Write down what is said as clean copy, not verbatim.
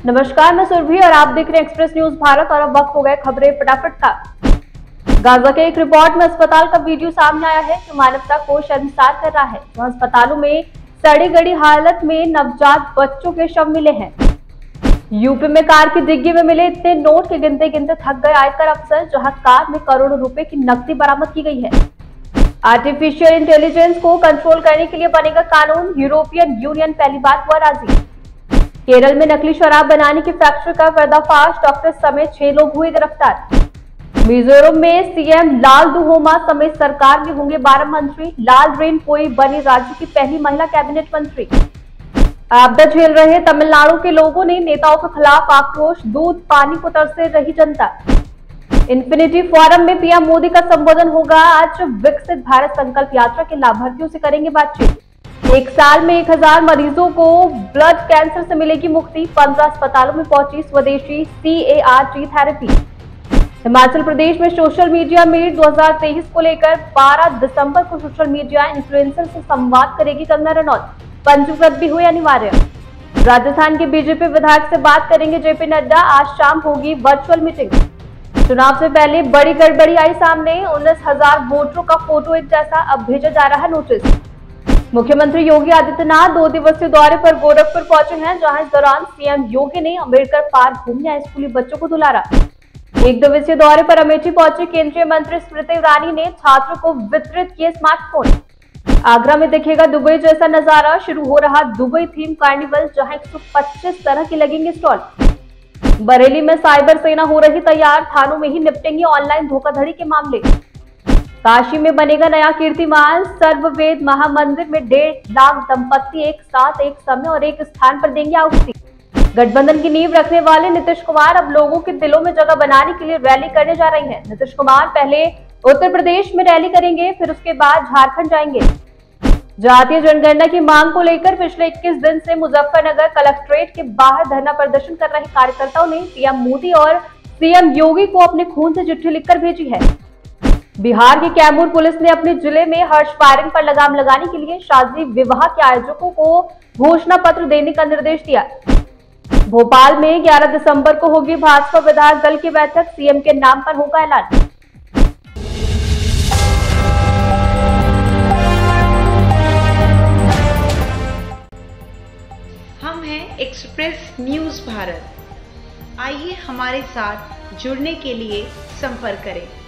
नमस्कार, मैं सुरभि और आप देख रहे हैं एक्सप्रेस न्यूज भारत। और अब वक्त हो गए खबरें फटाफट का। गाजा के एक रिपोर्ट में अस्पताल का वीडियो सामने आया है जो मानवता को शर्मसार कर रहा है। वहाँ अस्पतालों में सड़ी गड़ी हालत में नवजात बच्चों के शव मिले हैं। यूपी में कार की डिग्गी में मिले इतने नोट के गिनते गिनते थक गए आयकर अफसर, जहां कार में करोड़ों रुपए की नकदी बरामद की गई है। आर्टिफिशियल इंटेलिजेंस को कंट्रोल करने के लिए बनेगा कानून, यूरोपियन यूनियन पहली बार हुआ राजी। केरल में नकली शराब बनाने की फैक्ट्री का पर्दाफाश, डॉक्टर समेत 6 लोग हुए गिरफ्तार। मिजोरम में सीएम लाल दुहोमा समेत सरकार में होंगे 12 मंत्री। लाल रेनपोई बनी राज्य की पहली महिला कैबिनेट मंत्री। आपदा झेल रहे तमिलनाडु के लोगों ने नेताओं के खिलाफ आक्रोश, दूध पानी को तरसे रही जनता। इन्फिनिटी फोरम में पीएम मोदी का संबोधन होगा। आज विकसित भारत संकल्प यात्रा के लाभार्थियों से करेंगे बातचीत। एक साल में 1000 मरीजों को ब्लड कैंसर से मिलेगी मुक्ति। 15 अस्पतालों में पहुंची स्वदेशी CAR-T थेरेपी। हिमाचल प्रदेश में सोशल मीडिया मीट 2023 को लेकर 12 दिसंबर को सोशल मीडिया इन्फ्लुएंसर से संवाद करेगी कंगना रनौत। पंजीकृत भी हुए अनिवार्य। राजस्थान के बीजेपी विधायक से बात करेंगे JP नड्डा। आज शाम होगी वर्चुअल मीटिंग। चुनाव से पहले बड़ी गड़बड़ी आई सामने। 19,000 वोटरों का फोटो एक जैसा, अब भेजा जा रहा नोटिस। मुख्यमंत्री योगी आदित्यनाथ 2 दिवसीय दौरे पर गोरखपुर पहुंचे हैं, जहां इस दौरान सीएम योगी ने अम्बेडकर पार्क घूमने आए स्कूली बच्चों को दुलारा। 1 दिवसीय दौरे पर अमेठी पहुंचे केंद्रीय मंत्री स्मृति ईरानी ने छात्रों को वितरित किए स्मार्टफोन। आगरा में दिखेगा दुबई जैसा नजारा, शुरू हो रहा दुबई थीम कार्निवल, जहां 125 तरह के लगेंगे स्टॉल। बरेली में साइबर सेना हो रही तैयार, थानों में ही निपटेंगे ऑनलाइन धोखाधड़ी के मामले। काशी में बनेगा नया कीर्तिमान, सर्ववेद महामंदिर में 1.5 लाख दंपत्ति एक साथ एक समय और एक स्थान पर देंगे आहुति। गठबंधन की नींव रखने वाले नीतीश कुमार अब लोगों के दिलों में जगह बनाने के लिए रैली करने जा रहे हैं। नीतीश कुमार पहले उत्तर प्रदेश में रैली करेंगे, फिर उसके बाद झारखंड जाएंगे। जातीय जनगणना की मांग को लेकर पिछले 21 दिन से मुजफ्फरनगर कलेक्ट्रेट के बाहर धरना प्रदर्शन कर रहे कार्यकर्ताओं ने पीएम मोदी और सीएम योगी को अपने खून से चिट्ठी लिखकर भेजी है। बिहार की कैमूर पुलिस ने अपने जिले में हर्ष फायरिंग पर लगाम लगाने के लिए शादी विवाह के आयोजकों को घोषणा पत्र देने का निर्देश दिया। भोपाल में 11 दिसंबर को होगी भाजपा विधायक दल की बैठक, सीएम के नाम पर होगा ऐलान। हम हैं एक्सप्रेस न्यूज भारत। आइए हमारे साथ जुड़ने के लिए संपर्क करें।